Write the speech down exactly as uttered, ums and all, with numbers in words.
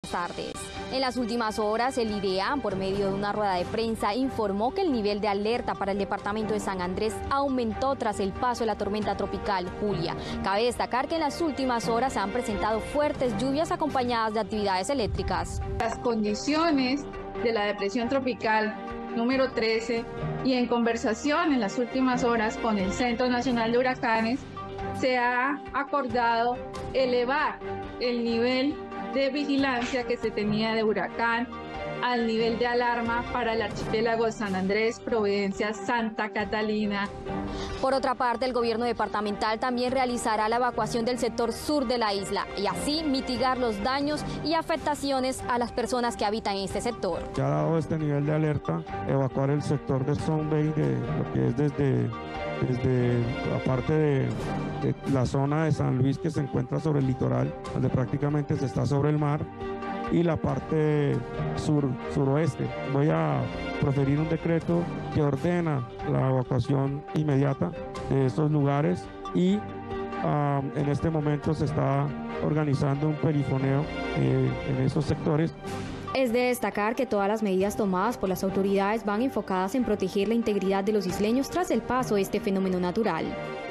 tardes. En las últimas horas, el IDEA, por medio de una rueda de prensa, informó que el nivel de alerta para el departamento de San Andrés aumentó tras el paso de la tormenta tropical Julia. Cabe destacar que en las últimas horas se han presentado fuertes lluvias acompañadas de actividades eléctricas. Las condiciones de la depresión tropical número trece y en conversación en las últimas horas con el Centro Nacional de Huracanes, se ha acordado elevar el nivel de vigilancia que se tenía de huracán al nivel de alarma para el archipiélago de San Andrés, Providencia, Santa Catalina. Por otra parte, el gobierno departamental también realizará la evacuación del sector sur de la isla y así mitigar los daños y afectaciones a las personas que habitan en este sector. Ya dado este nivel de alerta, evacuar el sector de Zone Bay, de lo que es desde, desde la parte de, de la zona de San Luis que se encuentra sobre el litoral, donde prácticamente se está sobre el mar, y la parte sur, suroeste. Voy a proferir un decreto que ordena la evacuación inmediata de estos lugares y um, en este momento se está organizando un perifoneo eh, en esos sectores. Es de destacar que todas las medidas tomadas por las autoridades van enfocadas en proteger la integridad de los isleños tras el paso de este fenómeno natural.